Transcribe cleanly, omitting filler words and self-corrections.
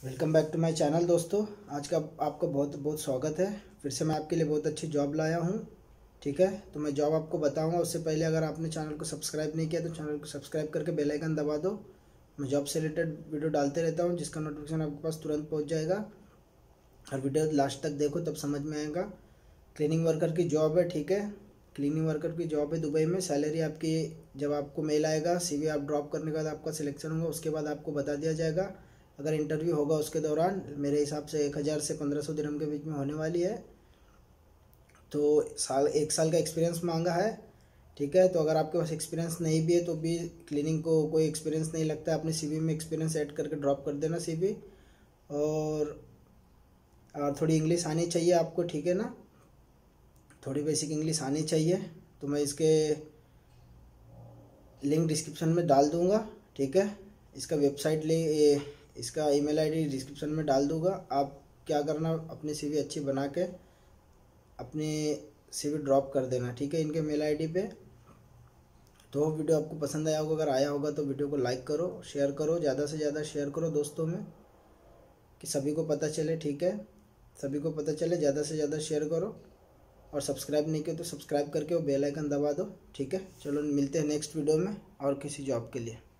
Welcome back to my channel दोस्तों। आज का आपका बहुत बहुत स्वागत है। फिर से मैं आपके लिए बहुत अच्छी जॉब लाया हूँ। ठीक है, तो मैं जॉब आपको बताऊँगा। उससे पहले अगर आपने चैनल को सब्सक्राइब नहीं किया तो चैनल को सब्सक्राइब करके बेल आइकन दबा दो। मैं जॉब से रिलेटेड वीडियो डालते रहता हूँ जिसका नोटिफिकेशन आपके पास तुरंत पहुँच जाएगा। और वीडियो लास्ट तक देखो तब समझ में आएगा। क्लीनिंग वर्कर की जॉब है। ठीक है, क्लीनिंग वर्कर की जॉब है दुबई में। सैलरी आपकी जब आपको मेल आएगा, CV आप ड्रॉप करने के बाद आपका सिलेक्शन होगा, उसके बाद आपको बता दिया जाएगा। अगर इंटरव्यू होगा उसके दौरान मेरे हिसाब से 1000 से 1500 दिरहम के बीच में होने वाली है। तो एक साल का एक्सपीरियंस मांगा है। ठीक है, तो अगर आपके पास एक्सपीरियंस नहीं भी है तो भी क्लीनिंग को कोई एक्सपीरियंस नहीं लगता है, अपने CV में एक्सपीरियंस ऐड करके ड्रॉप कर देना CV। और थोड़ी इंग्लिश आनी चाहिए आपको। ठीक है ना, थोड़ी बेसिक इंग्लिश आनी चाहिए। तो मैं इसके लिंक डिस्क्रिप्शन में डाल दूंगा। ठीक है, इसका वेबसाइट इसका ईमेल आईडी डिस्क्रिप्शन में डाल दूंगा। आप क्या करना, अपनी CV अच्छी बना के अपनी CV ड्रॉप कर देना। ठीक है, इनके मेल आईडी पे। तो वीडियो आपको पसंद आया होगा, अगर आया होगा तो वीडियो को लाइक करो, शेयर करो, ज़्यादा से ज़्यादा शेयर करो दोस्तों में, कि सभी को पता चले। ठीक है, सभी को पता चले, ज़्यादा से ज़्यादा शेयर करो। और सब्सक्राइब नहीं किया तो सब्सक्राइब करके वो बेल आइकन दबा दो। ठीक है, चलो मिलते हैं नेक्स्ट वीडियो में और किसी जॉब के लिए।